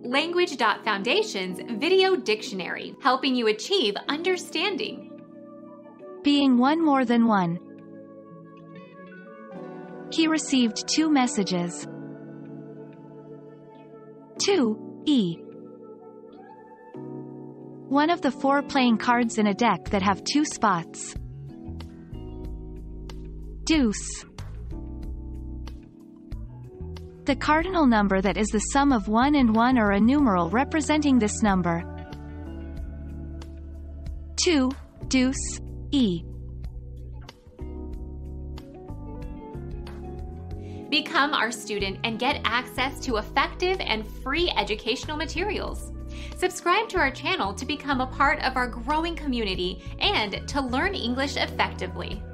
Language.Foundation's Video Dictionary, helping you achieve understanding. Being one more than one. He received 2 messages. 2. E. One of the 4 playing cards in a deck that have 2 spots. Deuce. The cardinal number that is the sum of 1 and 1 or a numeral representing this number. 2. Deuce. E. Become our student and get access to effective and free educational materials. Subscribe to our channel to become a part of our growing community and to learn English effectively.